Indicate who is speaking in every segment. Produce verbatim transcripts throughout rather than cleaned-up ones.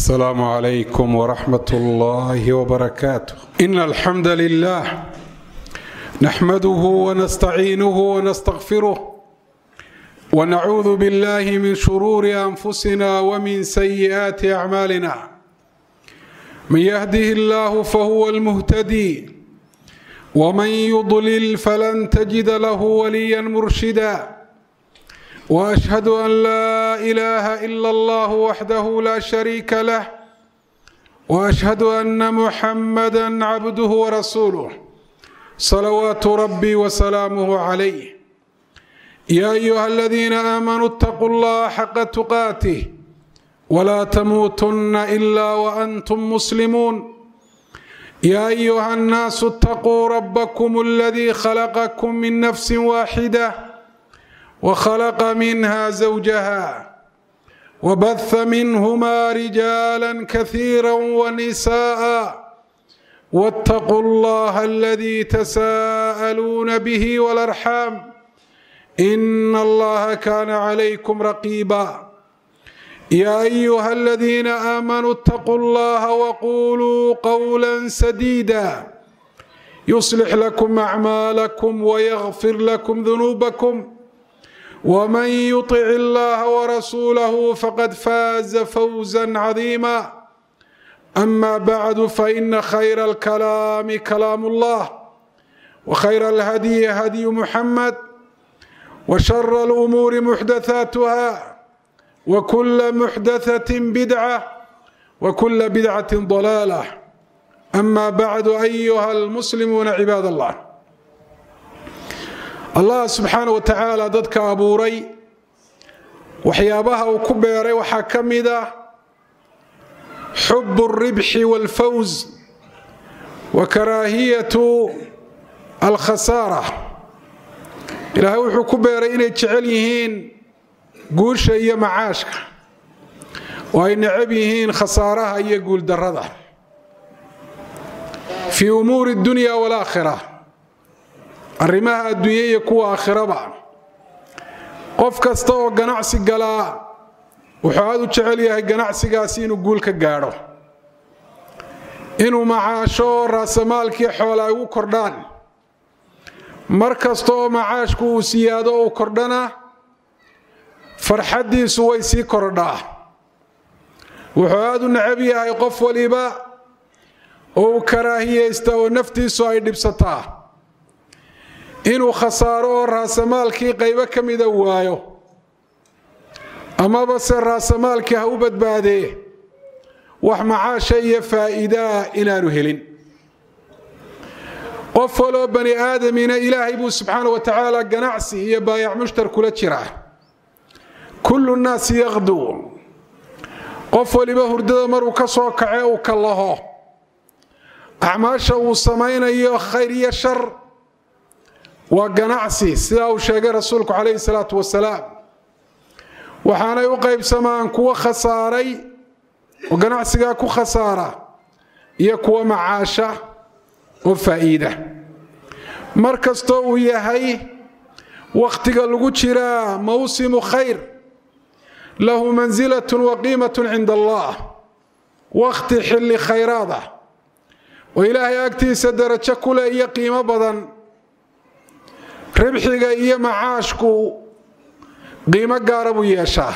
Speaker 1: السلام عليكم ورحمة الله وبركاته. إن الحمد لله نحمده ونستعينه ونستغفره ونعوذ بالله من شرور أنفسنا ومن سيئات أعمالنا. من يهده الله فهو المهتدي ومن يضلل فلن تجد له وليا مرشدا. وأشهد أن لا إله إلا الله وحده لا شريك له وأشهد أن محمدا عبده ورسوله صلوات ربي وسلامه عليه. يا أيها الذين آمنوا اتقوا الله حق تقاته ولا تموتن إلا وأنتم مسلمون. يا أيها الناس اتقوا ربكم الذي خلقكم من نفس واحدة وخلق منها زوجها وبث منهما رجالا كثيرا ونساء واتقوا الله الذي تساءلون به والأرحام إن الله كان عليكم رقيبا. يا أيها الذين آمنوا اتقوا الله وقولوا قولا سديدا يصلح لكم أعمالكم ويغفر لكم ذنوبكم ومن يطع الله ورسوله فقد فاز فوزا عظيما. أما بعد فإن خير الكلام كلام الله وخير الهدي هدي محمد وشر الأمور محدثاتها وكل محدثة بدعة وكل بدعة ضلالة. أما بعد أيها المسلمون عباد الله، allah subxaana wa tacaala dadka abuuray waxyaabaha uu ku beeray waxaa ka mid ah xubu alribxi waalfawz wa karaahiyatu alkhasaara. ilaahay wuxuu ku beeray inay jecel yihiin guusha iyo macaashka oo ay necab yihiin khasaaraha iyo guuldarrada fii umuuri dunya waalaakhira, arrimaha adduunya iyo kuwa aakhiraba. qof kasta oo ganacsi galaa wuxuu aad u jecel yahay ganacsigaasi inuu guul ka gaadho, inuu macaasho raasamaalkii xoola ay ugu kordhaan. mar kasta oo macaashku uu siyaado oo u kordhana farxaddiisu way sii kordhaa. wuxuu aad u necab yahay qof waliba oo u karaahiyaysta oo naftiisu ay dhibsataa inuu khasaaro oo raasamaalkii qaybo ka mida waayo, amaba se raasamaalkii ha u badbaadee wax macaasha iyo faa'iidaa inaanu helin. qof waloo bani aadamina ilaahay buu subxaana wa tacaala ganacsi iyo baayac mushtar kula jiraa. kullu nnaasi yaqduu, qof waliba hurdada maruu ka soo kace uu ka laho acmaasha uu samaynayo khayr iyo shar waa ganacsi, sidaa uu sheegay rasuulku calayhi salaatu wasalaam. waxaanay u qaybsamaan kuwa khasaaray oo ganacsigaa ku khasaara iyo kuwa macaasha oo faa'iida. mar kastoo uu yahay wakhtiga lagu jiraa mawsimu khayr lahu mansilatun wa qiimatun cinda allah, wakhti xilli khayraada oo ilaahay agtiisa darajo ku leh iyo qiimo badan. ribxiga iyo macaashku qiimo gaara buu yeeshaa.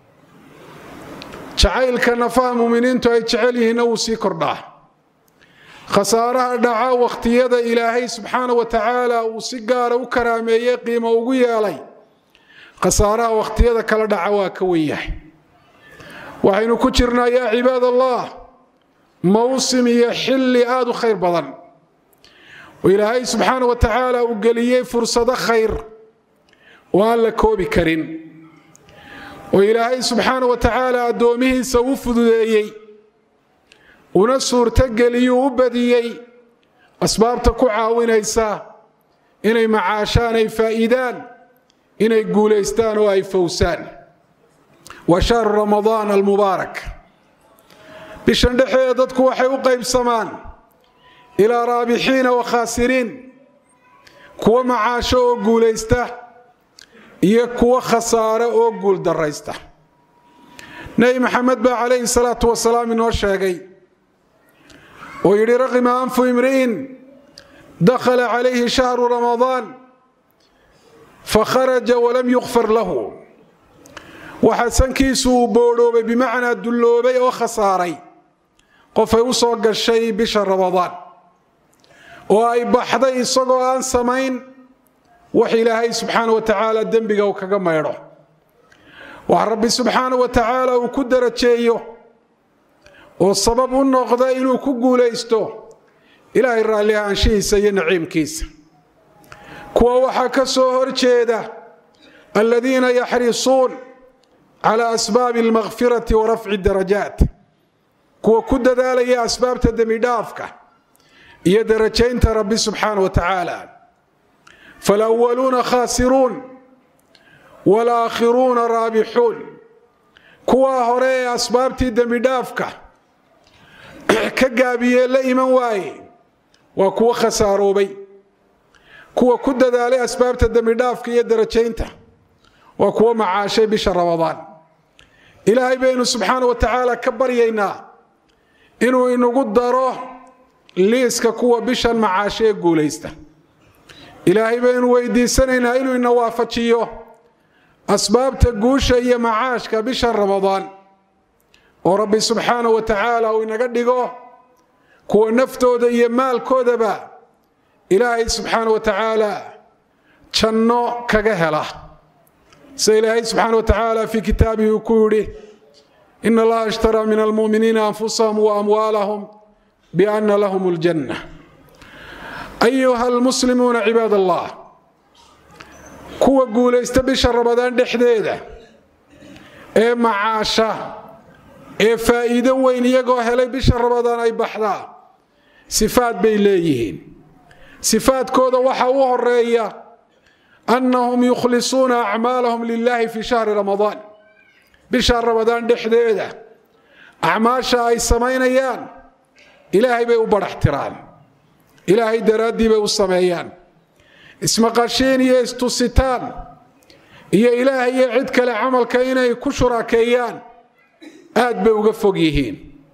Speaker 1: jacaylka nafaha muuminiintu ay jecel yihiinna wuu sii kordhaa. khasaaraha dhaca wakhtiyada ilaahay subxaana wa tacaala uu si gaara u karaameeyey qiimo ugu yeelay, khasaaraha wakhtiyada kala dhaca waa ka wen yahay. waxaynu ku jirnaa yaa cibaad allah mawsim iyo xilli aad u khayr badan oo ilaahay subxaana wa tacaala uu geliyey fursado khayr oo aan la koobi karin, oo ilaahay subxaana wa tacaala addoomihiisa u fududeeyey una suurtogeliyuu u badiyey asbaabta ku caawinaysa inay macaashaan, ay faa'iidaan, inay guulaystaan oo ay fawsaan. waa shahru ramadaan almubaarak. bishan dhexeeda dadku waxay u qaybsamaan ilaa raabixiina wa khaasiriin, kuwa macaasho oo guulaysta iyo kuwa khasaare oo guul daraysta. nabi maxamed baa calayhi salaatu wasalaam inoo sheegay oo yidhi raqima anfu imri'in dakhala calayhi shahru ramadaan fakharaja walam yukfar lahu waxaa sankiisu uu boodhoobay bimacnaa dulloobay oo khasaaray qofay u soo gashay bisha ramadaan oo ay baxday isagoo aan samayn wax ilaahay subxaana wa tacaala dembiga uu kaga maydho wax rabbi subxaana wa tacaala uu ku darajeeyo oo sabab u noqda inuu ku guulaysto ilaahay raalli ahaanshihiisa iyo naciimkiisa kuwa waxaa ka soo horjeeda aladiina yaxrisuun calaa asbaabi almakfirati wa rafci darajaat kuwa ku dadaalaya asbaabta dembidhaafka iyo darajaynta rabbi subxaana wa tacaala falwaluuna khaasiruun walaakhiruuna raabixuun kuwaa hore ee asbaabtii dembidhaafka ka gaabiyee la iman waaye waa kuwo khasaaroobay kuwa ku dadaalay asbaabta dembidhaafka iyo darajaynta waa kuwo macaashay bisha ramadaan ilaahay baynu subxaana wa tacaala ka baryaynaa inuu inagu daro liiska kuwa bishan macaashay ee guulaysta ilaahay baynu weydiisanaynaa inuu ina waafajiyo asbaabta guusha iyo macaashka bisha ramadaan oo rabbi subxaana wa tacaala uu inaga dhigo kuwa naftooda iyo maalkoodaba ilaahay subxaana wa tacaala janno kaga hela sida ilaahay subxaana wa tacaala fii kitaabihi uu ku yidhi ina allaha ishtaraa min almu'miniina anfusahum wa amwaalahum bianna lahum aljanna ayuha almuslimuuna cibaad allah kuwa guulaysta bisha ramadaan dhexdeeda ee macaasha ee faa'iido weyn iyagoo helay bisha ramadaan ay baxdaa sifaad bay leeyihiin sifaadkooda waxaa u horeeya annahum yukhlisuuna acmaalahum lilahi fi shahri ramadaan bisha ramadaan dhexdeeda acmaasha ay samaynayaan ilaahay bay u badhaxtiraan ilaahay daraaddii bay u sameeyaan ismaqashiin iyo istusitaan iyo ilaahay iyo cid kale camalka inay ku shuraakeeyaan aad bay uga fog yihiin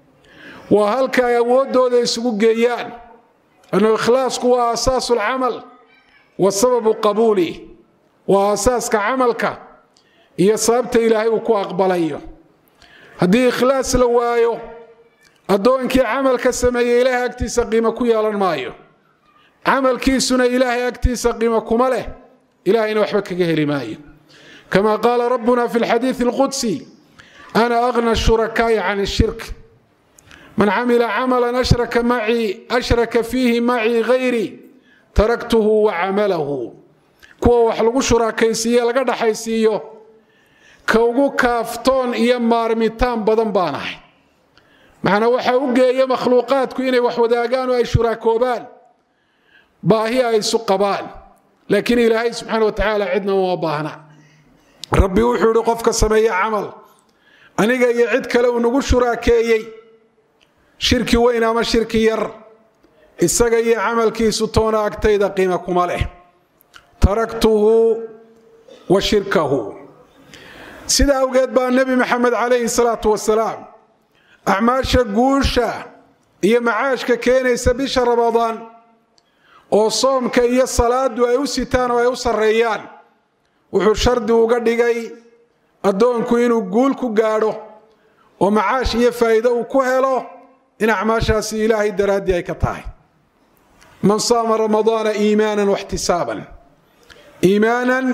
Speaker 1: waa halka ay awooddooda isugu geeyaan annu ikhlaasku waa asaasu alcamal wa sababu qabuulih waa asaaska camalka iyo sababta ilaahay uu ku aqbalayo haddii ikhlaas la waayo addoonkii camalka sameeyey ilaahay agtiisa qiimo ku yeelan maayo camalkiisuna ilaahay agtiisa qiimo kuma leh ilaahayna waxba kaga heli maayo kama qaala rabbuna fi alxadiid alqudsi ana aghna ashurakaa'i can ashirk man camila camalan ashraka macii ashraka fiihi macii gayri taraktuhu wa camalahu kuwa wax lagu shuraakaysiiye laga dhaxaysiiyo ka ugu kaaftoon iyo maarmitaan badan baan ahay macnaa waxaa u geeya makhluuqaadku inay wax wadaagaan oo ay shuraakoobaan baahi ay isu qabaan laakiin ilaahay subxaana wa tacaala cidna uma baahna rabbi wuxuu yidhi qofka sameeya camal aniga iyo cid kale uu nagu shuraakeeyey shirki weyn ama shirki yar isaga iyo camalkiisu toona agtayda qiimo kuma leh taraktuhu wa shirkahu sida awgeed baa nebi maxamed calayhi salaatu wasalaam acmaasha guusha iyo macaashka keenaysa bisha ramadaan oo soomka iyo salaadu ay u sitaan oo ay u sarreeyaan wuxuu shardi uga dhigay addoonku inuu guul ku gaadho oo macaash iyo faa'iido uu ku helo in acmaashaasi ilaahay daraaddii ay ka tahay man saama ramadaana iimaanan waxtisaaban iimaanan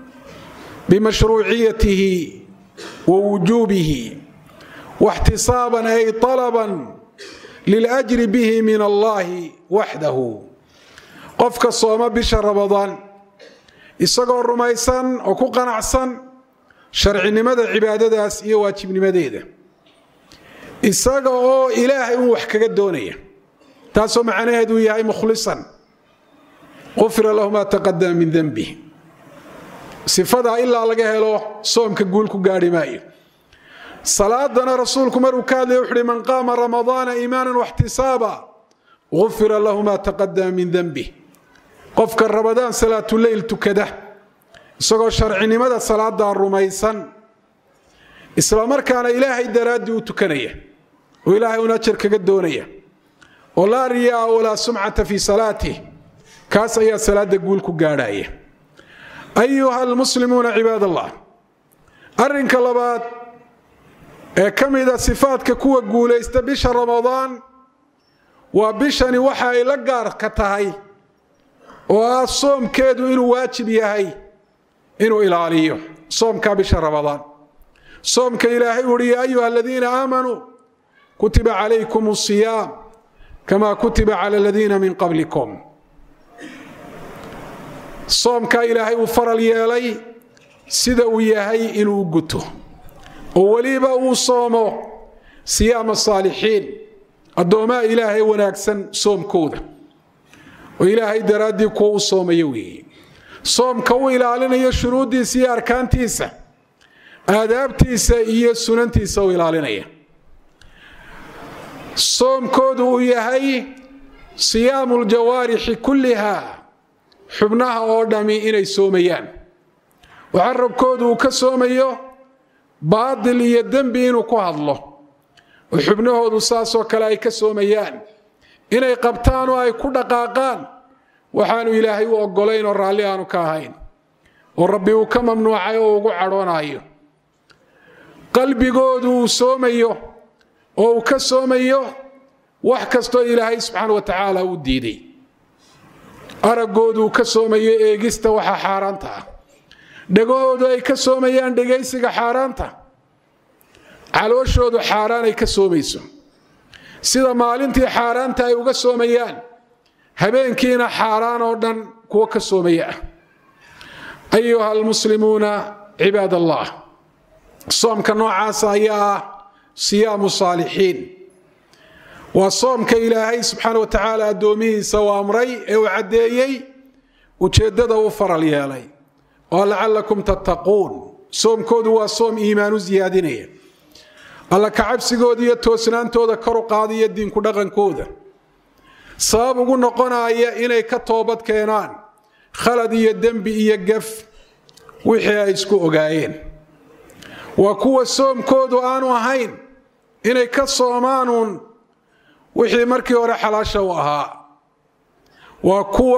Speaker 1: bimashruuciyatihi wa wujuubihi واحتسابا أي طلبا للأجر به من الله وحده قفك الصوم بشهر رمضان isagoo rumaysan oo ku qanacsan sharcinimada cibaadadaas iyo waajibnimadeeda isaga oo ilaahay uu wax kaga doonaya taasoo macnaheedu yahay mukhlisan qufira lahu ma taqaddama min dhanbi sifada ilaa laga helo soomka guul ku gaari maayo salaadana rasuulku maruu ka hadlay wuxuu man qaama ramadaana iimaanan waxtisaaba qufira lahu ma taqaddama min dhanbi qofka ramadaan salaatu layl tukada isagoo sharcinimada salaada rumaysan isla markaana ilaahay daraadii u tukanaya oo ilaahay una ajar kaga doonaya oo laa riyaa walaa sumcata fi salaatih kaas ayaa salaada guul ku gaadhaya ayuha almuslimuuna cibaadallah arrinka labaad ee ka mid ah sifaadka kuwa guulaysta bisha ramadaan waa bishani waxa ay la gaar ka tahay oo ah soomkeedu inuu waajib yahay inuu ilaaliyo soomka bisha ramadaan soomka ilaahay uu yiri ayuha alladina aamanu kutiba alaykumus siyam kama kutiba ala alladina min qablikum soomka ilaahay uu faral yeelay sida uu yahay inuu guto oo waliba uu soomo siyaam saalihiin adooma ilaahay wanaagsan soomkooda oo ilaahay daraadii ku soomayo weey soomka uu ilaalinayo shuruudiisa iyo arkaantiisa aadaabtiisa iyo sunantiisa uu ilaalinaya soomkoodu uu yahay siyaamul jawaarih kullaha xubnaha oo dhami inay soomayaan وعربكoodu ka soomayo baadil iyo dambi inuu ku hadlo oo xubnahoodu saaso kale ay ka soomayaan inay qabtaan oo ay ku dhaqaaqaan waxaanu ilaahay u ogoleyn oo raali aanu ka ahayn oo rabbi uu ka mamnuucay oo ugu cadhoonayo qalbigoodu uu soomayo oo uu ka soomayo wax kasto ilaahay subhanahu wa ta'ala uu diiday aragoodu ka soomayo eegista waxa xaaraanta ah dhagoodu ay ka soomayaan dhageysiga xaaraanta calooshoodu xaaraan ay ka soomayso sida maalintii xaaraanta ay uga soomayaan habeenkiina xaaraan oo dhan kuwa ka soomaya ayuha almuslimuuna cibaadallah soomka noocaas ayaa siyaamu saalihiin wa soomka ilaahay subhanahu wa ta'ala adoomihiisa waa amray ee uu cadeeyay ujeedada uu faral yeelay ولعلكم تتقون صوم كود وصوم إيمان زيادينية الله كعبسيقود يتوسنانتودا كرو قاضي الدين كدغن كودا صابقو نقونا إيا إني كتوبت كينان خلد يدن بي يقف وحيا يسكو أغاين وكو الصوم كود آنو هين إني كالصومانون وحي مركي ورحلاشا وها وكو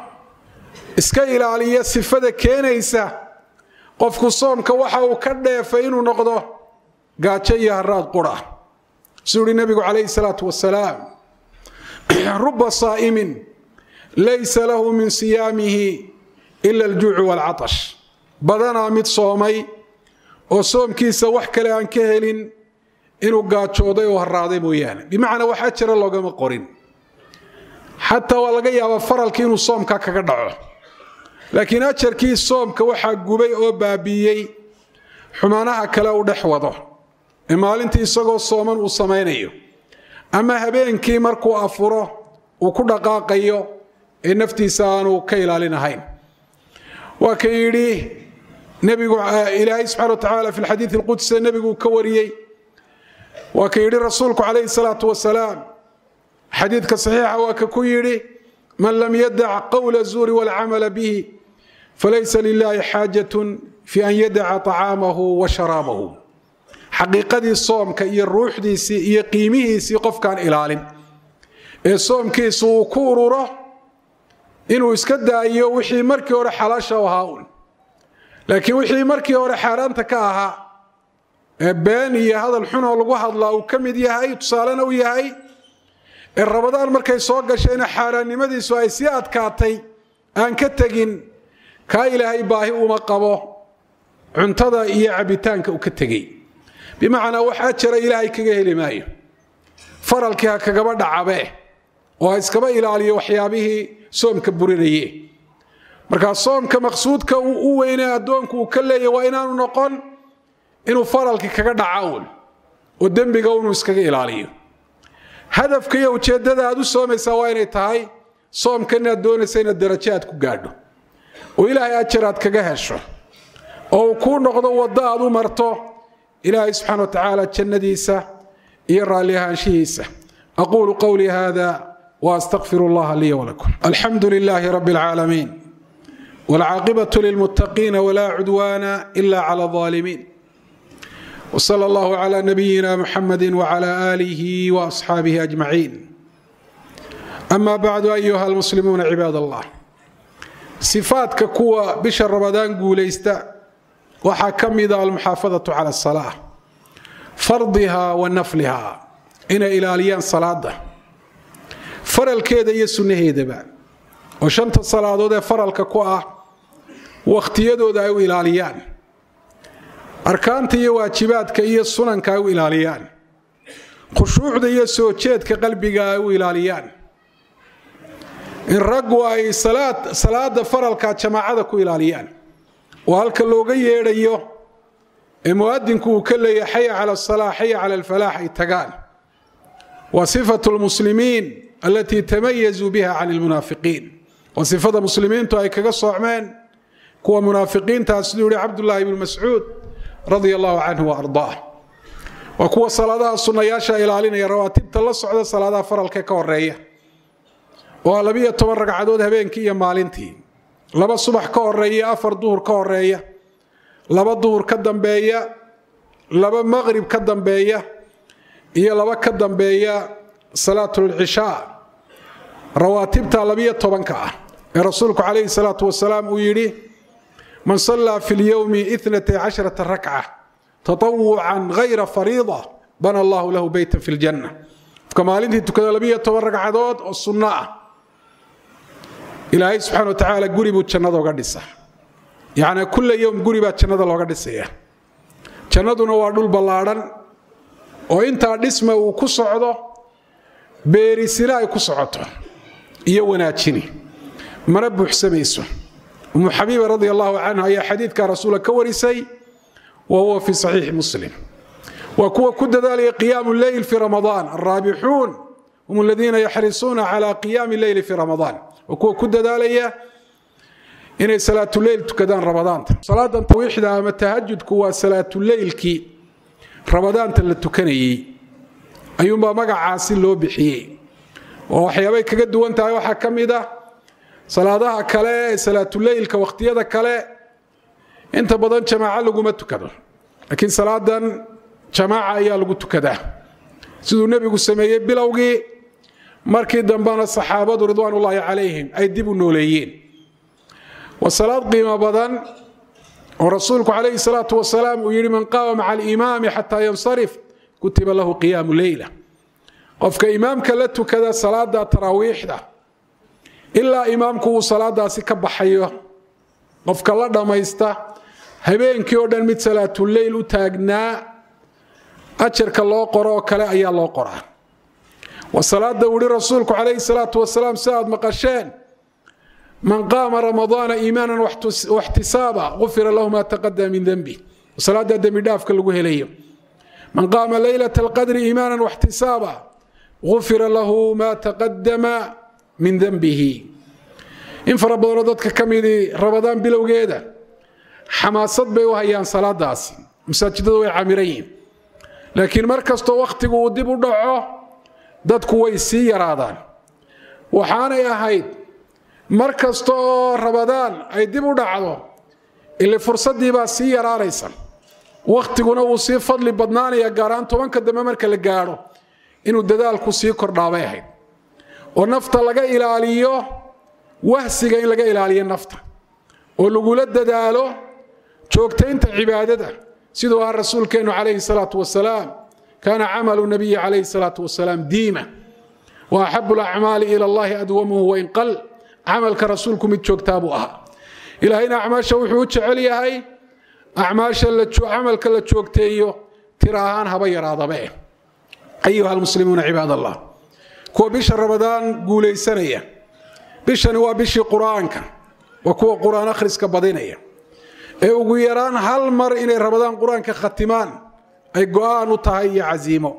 Speaker 1: iska ilaaliya sifada keenaysa qofku soomka waxa uu ka dheefay inuu noqdo gaajo iyo haraad qura suuri nabigu kaleey salaatu wasalaam rubba saa'imin laysa lahu min siyamihi illa al-ju' wal-'atash badana mid soomay oo soomkiisa wax kale aan ka helin inuu gaajooday oo haraaday mooyaan bimaana waxa jira loogama qorin hatta waa laga yaabaa faralka inuu soomka kaga dhaco laakiin ajarkii soomka waxa gubay oo baabiyay xumaanaha kale u dhaxwado ee maalintii isagoo sooman uu sameeyo ama habeenkii markuu afuro uu ku dhaqaaqayo ee naftiisa aanu ka ilaalinahayn waa ka yiri nabigu ilaahay subhanahu wa ta'ala fi alhadith alqudsi nabigu ka wariyay waa ka yiri rasuulku kaleey salaatu wasalaam حديث صحيح وككيري من لم يدع قول الزور والعمل به فليس لله حاجة في أن يدع طعامه وشرابه حقيقة الصوم كي الروح دي سي يقيمه سي قف كان إلال الصوم كي سوكوره إنه يسكد أيه وحي مركي ورا حلاشة وهاون لكن وحي مركي ورا حاران تكاها باني هذا الحنى والوهض لا وكمد يهي تصالنا ويهي الرمضان markay soo gashayna xaaraannimadiisu ay si adkaatay aan ka tagin ka ilaahay baahi uma qabo cuntada iyo cabitaanka uu ka tagay bimaana waxa jira ilaahay kaga heli maayo faralka kaga dhacabe oo iskaba ilaaliyo waxyaabihii soomka burinayay marka soomka maqsuudka uu weynaa adoonku uu ka leeyahay waa inaanu noqon inuu faralka kaga dhacaw oo dambiga uu iskaga ilaaliyo هدفك يا وجددا ادو سوميسا waa inay tahay soomkana doonaysa darajaad ku gaadho oo ilaahay ajraad kaga hesho oo ku noqdo wada aad u marto ilaahay subhanahu wa ta'ala jannadiisa iyo raaliyaashiisa aqulu qawli hada wa astaghfirullah li wa lakum alhamdulillahi rabbil alamin wal 'aqibatu lil muttaqin wa la 'udwana illa 'ala adh-dhalimin وصلى الله على نبينا محمد وعلى آله وأصحابه أجمعين. أما بعد أيها المسلمون عباد الله، صفات ككوة بشر رمضان قوليستا وحكم ذا المحافظة على الصلاة فرضها ونفلها إن إلاليان صلاة فرل كيدا يسنه هيدبا وشنت الصلاة ذا فرل ككوة واختيادو ذا إلاليان أركانتي واجباتك إيه السنن كاو إلاليان خشوع ذا سوتشيت كقلبي كاو إلاليان إن رجوا أي صلاة صلاة فرل كجماعة كو إلاليان وهلك اللوجي يريو المؤذن كو كله حي على الصلاة حي على الفلاح يتقال وصفة المسلمين التي تميزوا بها عن المنافقين وصفة المسلمين تو أي كقصوا عمان كو منافقين تأسلوا عبد الله بن مسعود رضي الله عنه وأرضاه وكو صلاة السنة ياشا إلى علينا يا رواتب تلص على صلاة فرل ككورية ولبيه تمرق عدود هبينك يا مالنتي لبا صبح كورية أفر ظهر كورية لبا ظهر كدنبية لبا مغرب كدنبية هي لبا كدنبية صلاة العشاء رواتبتها لبيه تبنك رسولك عليه الصلاة والسلام ويري من صلى في اليوم اثنتي عشرة ركعة تطوعا غير فريضة بنى الله له بيتا في الجنة كما لنتي تكذا لبيه تمرق عدود الصناء إلهي سبحانه وتعالى قريبوا جنده وقدسه يعني كل يوم قريبا جنده وقدسه جنده نوادول بلارن وإنت اسمه وكسعده بيرسلاي كسعته يوناتشني مربو حسميسه أم حبيبة رضي الله عنها هي حديث كرسول كورسي وهو في صحيح مسلم وكو كد ذلك قيام الليل في رمضان الرابحون هم الذين يحرصون على قيام الليل في رمضان وكو كد ذلك إن صلاة الليل تكدان رمضان صلاة طويحة أما التهجد كوا صلاة الليل كي رمضان تلتكني أيوم ما عاصي له بحيه وحيابي كجد وأنت أيوة كم إذا صلاة كلا صلاة الليل كوقت يدا كلا أنت بدن جماعة لقومت كذا لكن صلاة جماعة يا لقوت كذا سيدنا النبي قال سميه بلوجي مركي دنبان الصحابة رضوان الله عليهم أي دبوا النوليين والصلاة قيمة بدن ورسولك عليه الصلاة والسلام ويري من قام مع الإمام حتى ينصرف كتب له قيام الليلة قفك إمام كلته كذا صلاة دا تراويح دا إلا إمامك صلاة دا سكب حيه قفك الله دا ما يستا هبين كيودن مت صلاة الليل تاجنا أشرك الله قرأ كلا أي الله قرأ والصلاة دوري رسولك عليه الصلاة والسلام ساد مقشان من قام رمضان إيمانا واحتسابا غفر له ما تقدم من ذنبه وصلاة دم داف كل جهليه من قام ليلة القدر إيمانا واحتسابا غفر له ما تقدم من ذنبه إن فرب ردتك كميدي رمضان بلو جيدا حماسات بيوهيان صلاة داسي مساجد وعامرين لكن مركز تو وقت ودي بدعه dadku way sii yaraadaan waxaana ahayd markastoo Ramadaan ay dib u dhacdo ilaa fursadii baa sii yaraanaysa waqtiguna uu sii fadli badnaanaya gaaraan tobanka dambe marka la gaaro inuu dadaalku sii kordhaabay ahayd oo nafta laga ilaaliyo wahsiga in laga ilaaliyo nafta oo lagu la dadaalo joogtaynta cibaadada sidoo rasuulkeenu calayhi salaatu wasalaam كان عمل النبي عليه الصلاة والسلام ديما وأحب الأعمال إلى الله أدومه وإن قل عمل كرسولكم تشوكتابوها إلى هنا أعمال شوحوش عليها هاي أعمال شلتشو عمل كلتشوكتيو تراهان هبير هذا به أيها المسلمون عباد الله كو بشر رمضان قولي سنية بشر هو بشي قرآنك وكو قرآن أخرسك بدينية إيو يران هل مر إلى رمضان قرآنك ختمان أي قوان وطهي عزيمه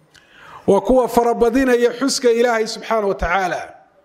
Speaker 1: وكوا فربضين يحسك إلهي سبحانه وتعالى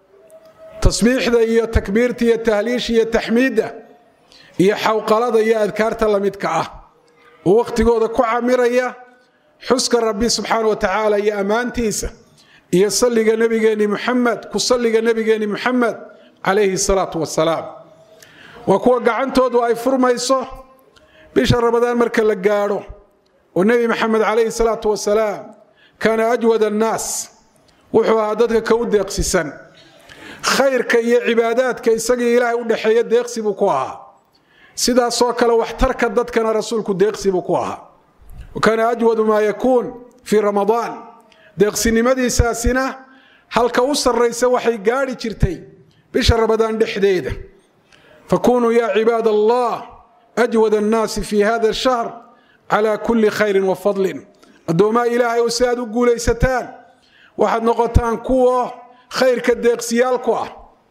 Speaker 1: تصبيح ذا هي تكبيرتي هي تهليش هي تحميده هي حوقلة هي أذكارت الله متكعة ووقت قوة كعامرية حسك ربي سبحانه وتعالى هي أمانتيسة هي صلي نبي محمد كصلي نبي محمد عليه الصلاة والسلام وكوا قعنتو دو أي فرميصه بشر رمضان مركا لقارو والنبي محمد عليه الصلاة والسلام كان أجود الناس وحوها ددك كود يقسسن خير كي عبادات كي سقي إلهي ودحية ديقسي بكوها سيدا صوك لو احترك دد كان رسولك ديقسي بكوها وكان أجود ما يكون في رمضان ديقسي نمدي ساسنا هل كوصر رئيس وحي قاري ترتي بشر رمضان دحديده فكونوا يا عباد الله أجود الناس في هذا الشهر على كل خير وفضل الدوما إلهي وساد وقولي ستان واحد نقطان كوه خير كديقسيالكوه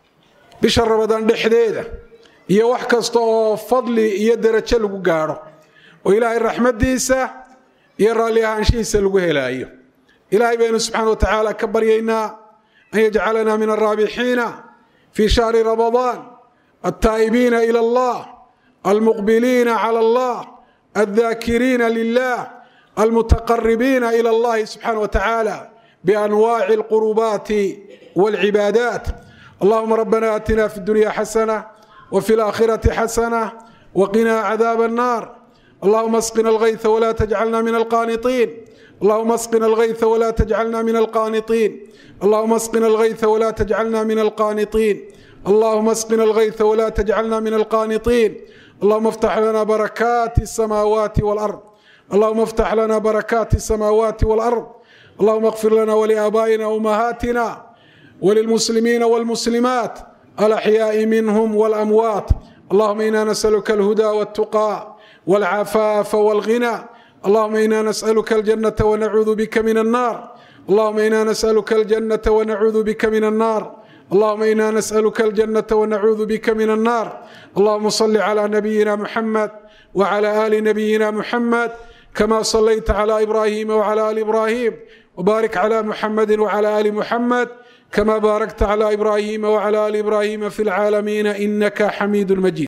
Speaker 1: بشر رمضان دحديده iyo wax kasta oo fadli iyo darajo lagu gaaro oo ilaahay raxmadiisa iyo raali ahaanshiisa lagu helaayo ilaahay baynu subhanahu wa ta'ala ka baryaynaa an yaj'alana min ar-rabihin fi shahr ramadan at-taibin ila Allah al-muqbilin ala Allah الذاكرين لله المتقربين إلى الله سبحانه وتعالى بأنواع القربات والعبادات اللهم ربنا آتنا في الدنيا حسنة وفي الآخرة حسنة وقنا عذاب النار اللهم اسقنا الغيث ولا تجعلنا من القانطين اللهم اسقنا الغيث ولا تجعلنا من القانطين اللهم اسقنا الغيث ولا تجعلنا من القانطين اللهم اسقنا الغيث ولا تجعلنا من القانطين اللهم افتح لنا بركات السماوات والأرض اللهم افتح لنا بركات السماوات والأرض اللهم اغفر لنا ولآبائنا وأمهاتنا وللمسلمين والمسلمات الأحياء منهم والأموات اللهم إنا نسألك الهدى والتقى والعفاف والغنى اللهم إنا نسألك الجنة ونعوذ بك من النار اللهم إنا نسألك الجنة ونعوذ بك من النار اللهم إنا نسألك الجنة ونعوذ بك من النار اللهم صل على نبينا محمد وعلى آل نبينا محمد كما صليت على إبراهيم وعلى آل إبراهيم وبارك على محمد وعلى آل محمد كما باركت على إبراهيم وعلى آل إبراهيم في العالمين إنك حميد مجيد.